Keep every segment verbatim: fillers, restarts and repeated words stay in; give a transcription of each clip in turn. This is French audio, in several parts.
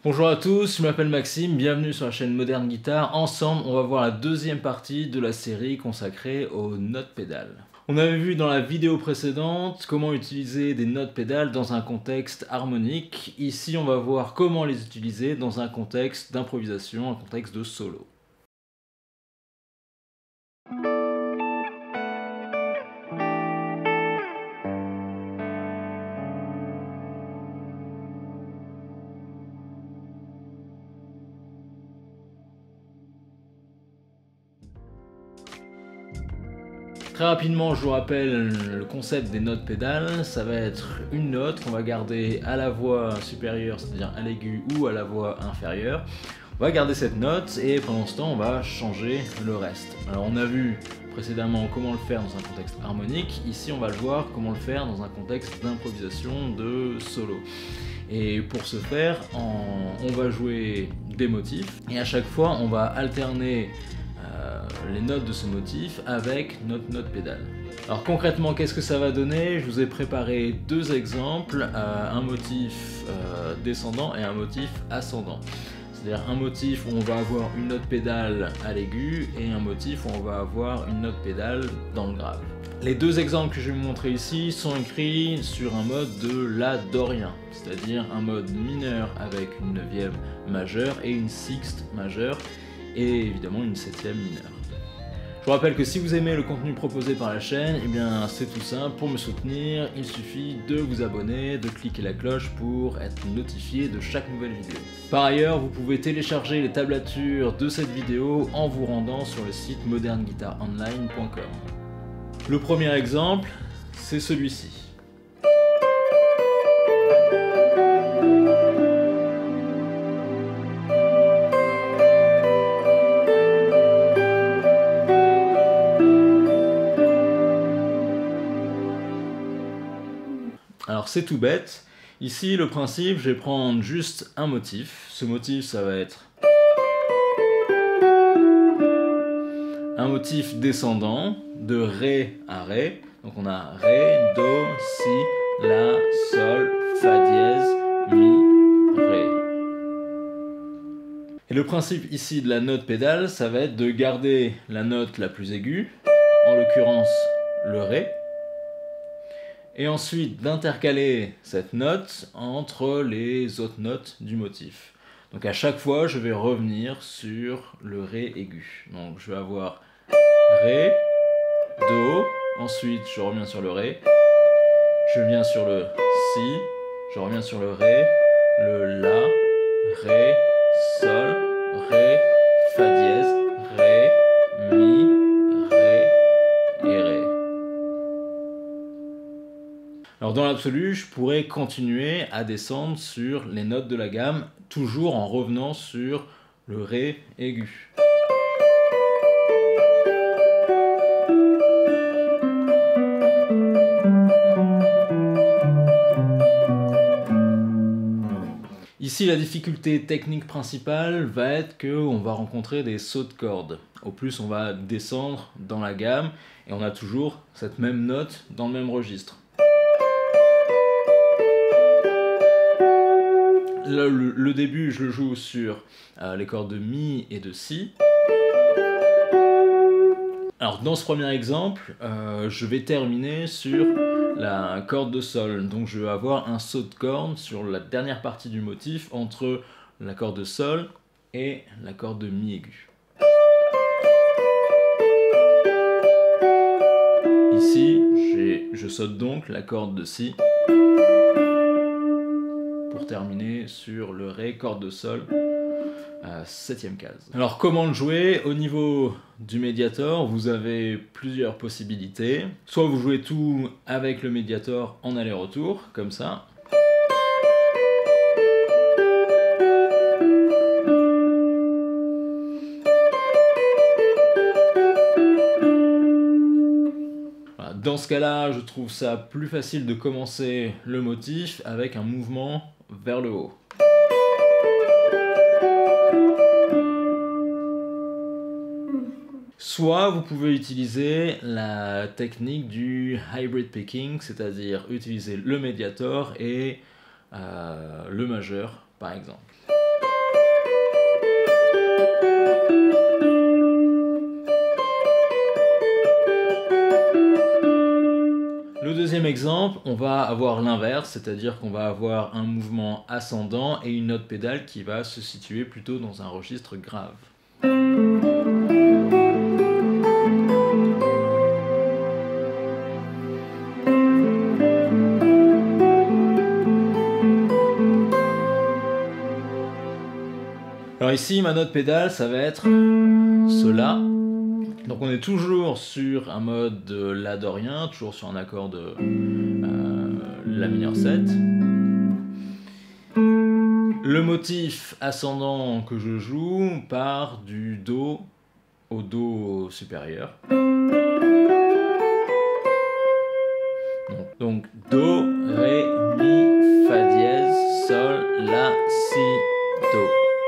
Bonjour à tous, je m'appelle Maxime, bienvenue sur la chaîne Modern Guitar. Ensemble, on va voir la deuxième partie de la série consacrée aux notes pédales. On avait vu dans la vidéo précédente comment utiliser des notes pédales dans un contexte harmonique. Ici, on va voir comment les utiliser dans un contexte d'improvisation, un contexte de solo. Très rapidement, je vous rappelle le concept des notes pédales. Ça va être une note qu'on va garder à la voix supérieure, c'est-à-dire à l'aigu ou à la voix inférieure. On va garder cette note et pendant ce temps, on va changer le reste. Alors on a vu précédemment comment le faire dans un contexte harmonique. Ici, on va le voir comment le faire dans un contexte d'improvisation, de solo. Et pour ce faire, on va jouer des motifs et à chaque fois, on va alterner Euh, les notes de ce motif avec notre note pédale. Alors concrètement, qu'est-ce que ça va donner? Je vous ai préparé deux exemples, euh, un motif euh, descendant et un motif ascendant. C'est-à-dire un motif où on va avoir une note pédale à l'aigu et un motif où on va avoir une note pédale dans le grave. Les deux exemples que je vais vous montrer ici sont écrits sur un mode de la dorien, c'est-à-dire un mode mineur avec une neuvième majeure et une sixte majeure, et évidemment une septième mineure. Je vous rappelle que si vous aimez le contenu proposé par la chaîne, eh bien c'est tout simple, pour me soutenir, il suffit de vous abonner, de cliquer la cloche pour être notifié de chaque nouvelle vidéo. Par ailleurs, vous pouvez télécharger les tablatures de cette vidéo en vous rendant sur le site modern guitar online point com. Le premier exemple, c'est celui-ci. Alors c'est tout bête, ici le principe, je vais prendre juste un motif, ce motif ça va être un motif descendant de Ré à Ré, donc on a Ré, Do, Si, La, Sol, Fa dièse, Mi, Ré. Et le principe ici de la note pédale, ça va être de garder la note la plus aiguë, en l'occurrence le Ré, et ensuite d'intercaler cette note entre les autres notes du motif. Donc à chaque fois, je vais revenir sur le Ré aigu. Donc je vais avoir Ré, Do, ensuite je reviens sur le Ré, je viens sur le Si, je reviens sur le Ré, le La, Ré, Sol, Ré, Fa dièse, Ré, Mi, Ré et Ré. Alors dans l'absolu, je pourrais continuer à descendre sur les notes de la gamme, toujours en revenant sur le Ré aigu. Ici, la difficulté technique principale va être qu'on va rencontrer des sauts de cordes. Au plus, on va descendre dans la gamme et on a toujours cette même note dans le même registre. Là, le, le début, je le joue sur euh, les cordes de Mi et de Si. Alors, dans ce premier exemple, euh, je vais terminer sur la corde de Sol. Donc, je vais avoir un saut de corde sur la dernière partie du motif entre la corde de Sol et la corde de Mi aigu. Ici, je saute donc la corde de Si pour terminer sur le Ré, corde de Sol, euh, septième case. Alors comment le jouer? Au niveau du médiator, vous avez plusieurs possibilités. Soit vous jouez tout avec le médiator en aller-retour, comme ça. Dans ce cas-là, je trouve ça plus facile de commencer le motif avec un mouvement vers le haut. Soit vous pouvez utiliser la technique du hybrid picking, c'est-à-dire utiliser le médiator et euh, le majeur par exemple. deuxième exemple, on va avoir l'inverse, c'est-à-dire qu'on va avoir un mouvement ascendant et une note pédale qui va se situer plutôt dans un registre grave. Alors ici, ma note pédale, ça va être cela. Donc on est toujours sur un mode de La dorien, toujours sur un accord de euh, La mineur sept. Le motif ascendant que je joue part du Do au Do supérieur. Donc, donc Do, Ré, Mi, Fa dièse, Sol, La, Si, Do.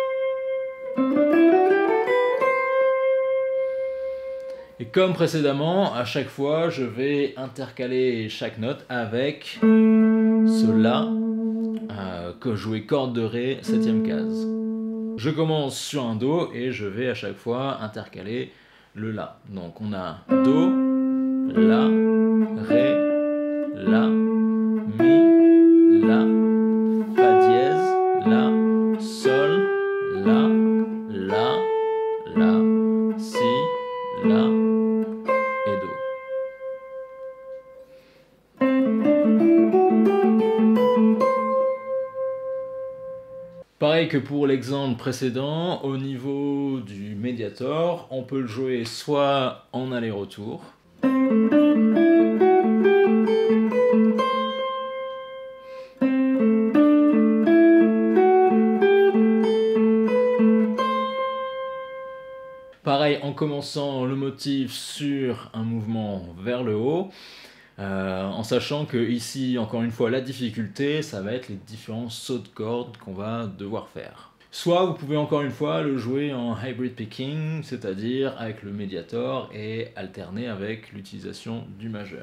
Et comme précédemment, à chaque fois, je vais intercaler chaque note avec ce La, euh, que jouer corde de Ré, septième case. Je commence sur un Do et je vais à chaque fois intercaler le La. Donc on a Do, La, Ré, La, Mi, La, Fa dièse, La, Sol, La, La, La, Si, La et Do. Pareil que pour l'exemple précédent, au niveau du médiator, on peut le jouer soit en aller-retour, pareil en commençant le motif sur un mouvement vers le haut, euh, en sachant que ici, encore une fois, la difficulté, ça va être les différents sauts de cordes qu'on va devoir faire. Soit vous pouvez encore une fois le jouer en hybrid picking, c'est-à-dire avec le médiator et alterner avec l'utilisation du majeur.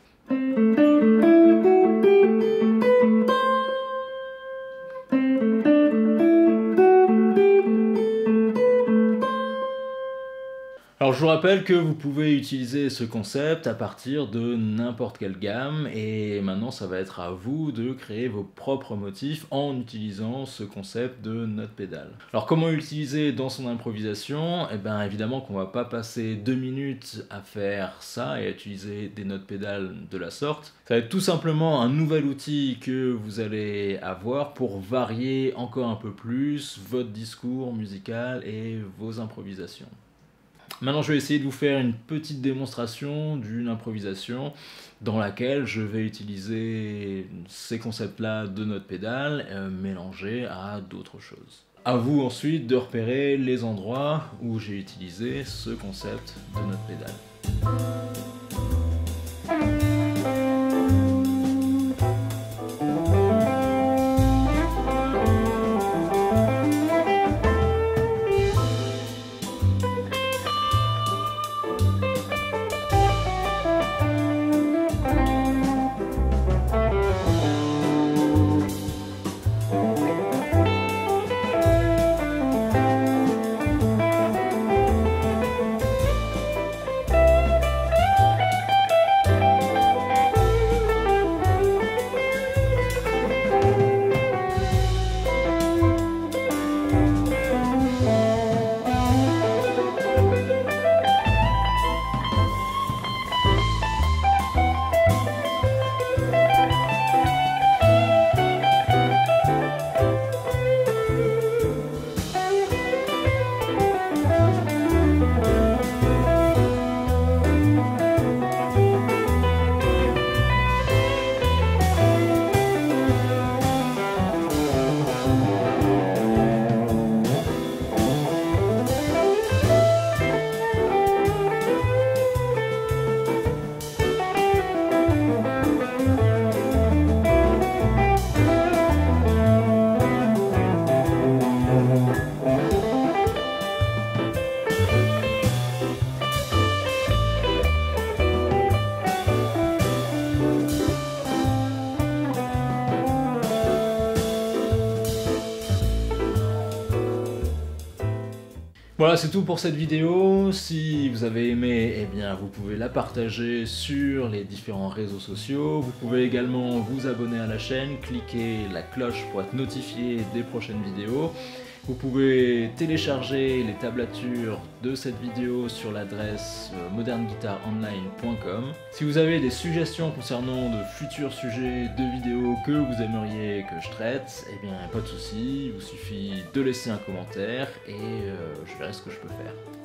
Alors je vous rappelle que vous pouvez utiliser ce concept à partir de n'importe quelle gamme et maintenant ça va être à vous de créer vos propres motifs en utilisant ce concept de note pédale. Alors comment l'utiliser dans son improvisation? Eh bien évidemment qu'on va pas passer deux minutes à faire ça et à utiliser des notes pédales de la sorte. Ça va être tout simplement un nouvel outil que vous allez avoir pour varier encore un peu plus votre discours musical et vos improvisations. Maintenant, je vais essayer de vous faire une petite démonstration d'une improvisation dans laquelle je vais utiliser ces concepts-là de notes pédales euh, mélangés à d'autres choses. À vous ensuite de repérer les endroits où j'ai utilisé ce concept de notes pédales. Voilà, c'est tout pour cette vidéo. Si vous avez aimé, eh bien, vous pouvez la partager sur les différents réseaux sociaux. Vous pouvez également vous abonner à la chaîne, cliquer la cloche pour être notifié des prochaines vidéos. Vous pouvez télécharger les tablatures de cette vidéo sur l'adresse modern guitar online point com. Si vous avez des suggestions concernant de futurs sujets de vidéos que vous aimeriez que je traite, eh bien pas de souci, il vous suffit de laisser un commentaire et euh, je verrai ce que je peux faire.